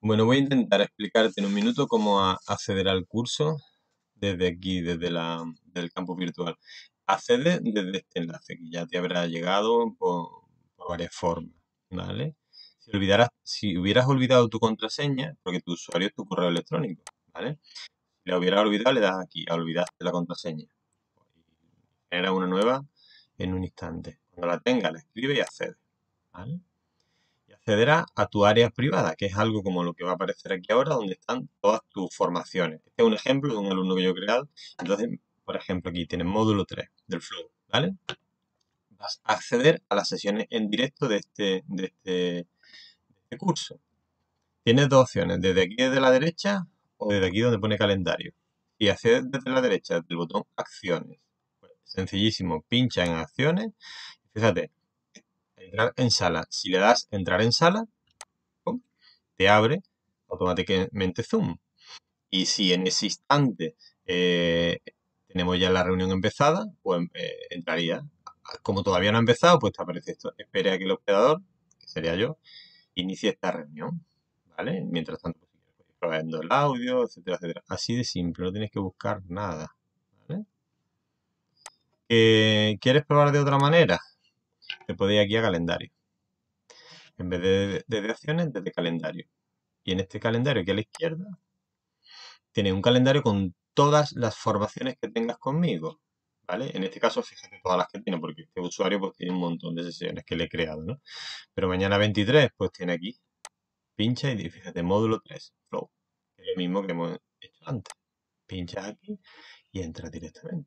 Bueno, voy a intentar explicarte en un minuto cómo acceder al curso desde aquí, del campus virtual. Accede desde este enlace que ya te habrá llegado por varias formas, ¿vale? Si hubieras olvidado tu contraseña, porque tu usuario es tu correo electrónico, ¿vale? Si la hubieras olvidado, le das aquí a olvidaste la contraseña. Genera una nueva en un instante. Cuando la tengas, la escribe y accede, ¿vale? Y accederá a tu área privada, que es algo como lo que va a aparecer aquí ahora, donde están todas tus formaciones. Este es un ejemplo de un alumno que yo he creado. Entonces, por ejemplo, aquí tienes módulo 3 del Flow, ¿vale? Vas a acceder a las sesiones en directo de este curso. Tienes dos opciones, desde aquí desde la derecha o desde aquí donde pone calendario. Si accedes desde la derecha, desde el botón acciones, pues, sencillísimo, pincha en acciones. Fíjate, entrar en sala. Si le das entrar en sala, ¡pum!, te abre automáticamente Zoom. Y si en ese instante tenemos ya la reunión empezada, pues entraría. Como todavía no ha empezado, pues te aparece esto. Espere a que el operador, que sería yo, inicie esta reunión. ¿Vale? Mientras tanto, pues, si quieres, probando el audio, etcétera, etcétera. Así de simple, no tienes que buscar nada. ¿Vale? ¿Quieres probar de otra manera? Te puedes ir aquí a calendario. En vez de acciones, desde calendario. Y en este calendario aquí a la izquierda, tienes un calendario con todas las formaciones que tengas conmigo, ¿vale? En este caso, fíjate todas las que tiene, porque este usuario pues tiene un montón de sesiones que le he creado, ¿no? Pero mañana 23, pues tiene aquí, pincha y fíjate, módulo 3, Flow, que es lo mismo que hemos hecho antes. Pinchas aquí y entras directamente.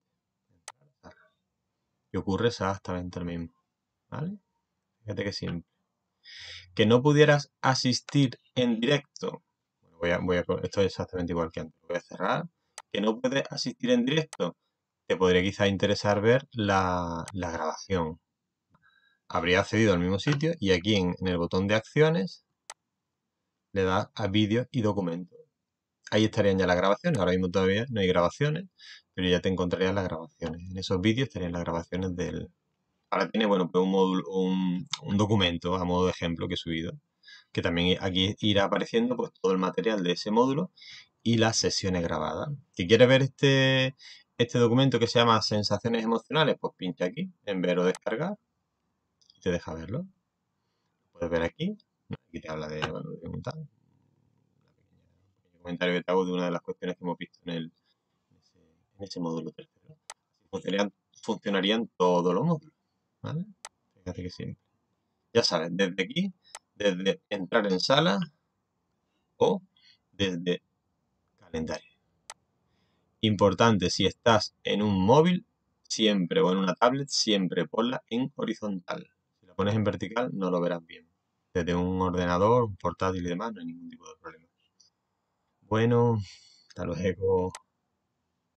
Y ocurre exactamente lo mismo, ¿vale? Fíjate que simple. Que no pudieras asistir en directo. Esto es exactamente igual que antes. Voy a cerrar. Que no puedes asistir en directo. Te podría quizá interesar ver la grabación. Habría accedido al mismo sitio y aquí en el botón de acciones le das a vídeos y documentos. Ahí estarían ya las grabaciones. Ahora mismo todavía no hay grabaciones, pero ya te encontrarías las grabaciones. En esos vídeos estarían las grabaciones del... Ahora tiene, bueno, pues un módulo, un documento a modo de ejemplo que he subido, que también aquí irá apareciendo pues todo el material de ese módulo y las sesiones grabadas. Si quieres ver este documento que se llama Sensaciones Emocionales, pues pincha aquí en ver o descargar y te deja verlo. Puedes ver aquí. Aquí te habla de, bueno, de un tal, un comentario que te hago de una de las cuestiones que hemos visto en ese módulo tercero. Funcionarían todos los módulos, ¿vale? Fíjate que simple. Ya sabes, desde aquí, desde entrar en sala o desde calendario. Importante, si estás en un móvil, siempre, o en una tablet, siempre ponla en horizontal. Si la pones en vertical, no lo verás bien. Desde un ordenador, un portátil y demás, no hay ningún tipo de problema. Bueno, hasta luego.